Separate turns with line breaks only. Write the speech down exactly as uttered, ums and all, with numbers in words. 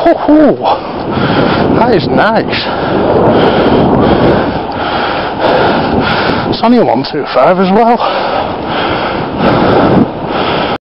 Oh, that is nice. It's only a one two five as well.